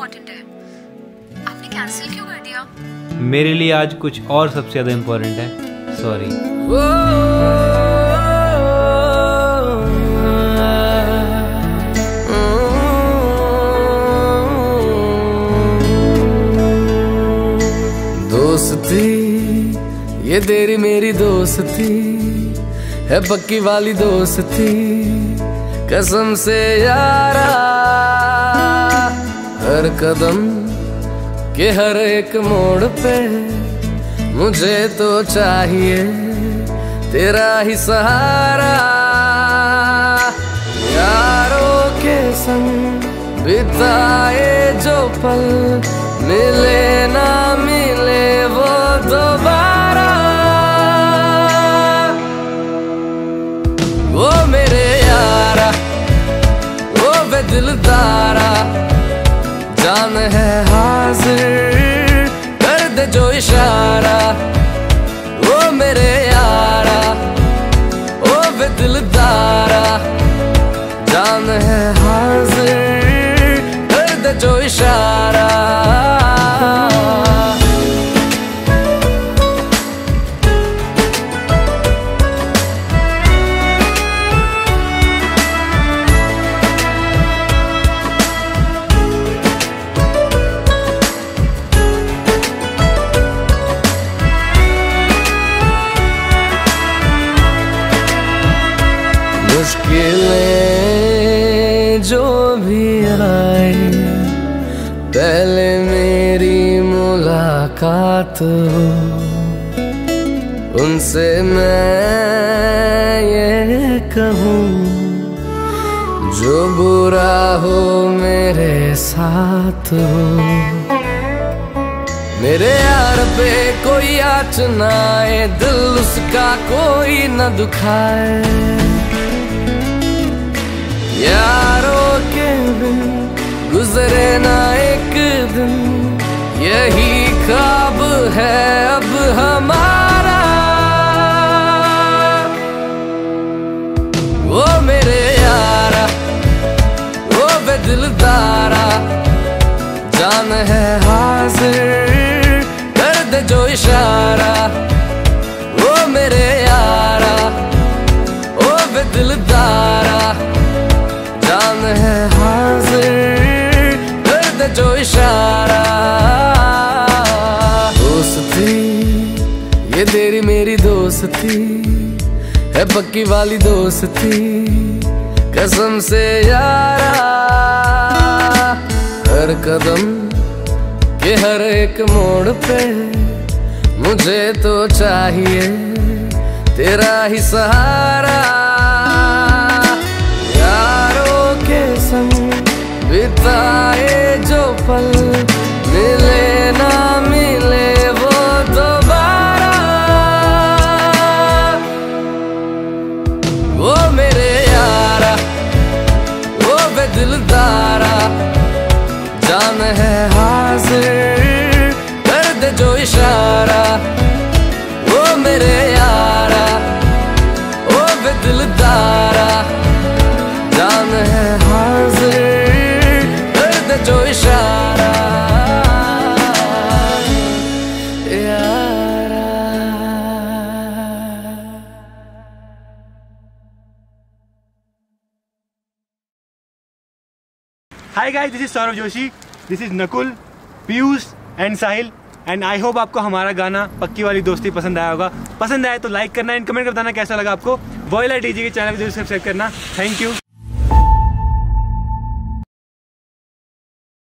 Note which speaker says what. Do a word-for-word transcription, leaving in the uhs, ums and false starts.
Speaker 1: Important है। आपने cancel क्यों कर दिया?
Speaker 2: मेरे लिए आज कुछ और सबसे ज्यादा इम्पोर्टेंट है। सॉरी।
Speaker 3: दोस्ती ये तेरी मेरी दोस्ती है, पक्की वाली दोस्ती कसम से यारा। हर कदम के हर एक मोड़ पे मुझे तो चाहिए तेरा ही सहारा। यारों के संग बिताए जो पल मिले ना मिले वो दोबारा। वो मेरे यारा वो वे दिलदारा, जान है हाजिर कर दे जो इशारा। वो मेरे यारा वो वे दिलदारा, जान है हाजिर कर दे जो इशारा। मुश्किलें जो भी आए पहले मेरी मुलाकात हो, उनसे मैं ये कहूँ जो बुरा हो मेरे साथ हो। मेरे यार पे कोई आँच ना आए, दिल उसका कोई न दुखाए। यारों के बिन गुजरे ना एक दिन, यही ख्वाब है अब हमारा। वो मेरे यारा वो वे दिलदारा, जान है हाजिर कर दे जो इशारा। वो मेरे यारा वो वे दिलदारा, जान है हाजिर कर दे जो इशारा। दोस्ती ये तेरी मेरी दोस्ती है, पक्की वाली दोस्ती कसम से यारा। हर कदम के हर एक मोड़ पे मुझे तो चाहिए तेरा ही सहारा। बिताए जो पल मिले ना मिले वो दोबारा। वो मेरे यारा वो वे दिलदारा, जान है हाजिर कर दे जो इशारा। वो मेरे यारा वो वे दिलदारा, जान है हाजिर जो इशारा यारा।
Speaker 4: Hi guys, this is Saurabh Joshi, this is Nakul, Piyush and Sahil and I hope आपको हमारा गाना पक्की वाली दोस्ती पसंद आया होगा। पसंद आए तो लाइक करना एंड कमेंट कर बताना कैसा लगा आपको। वॉइला डीजे के चैनल को जरूर सब्सक्राइब करना। Thank you.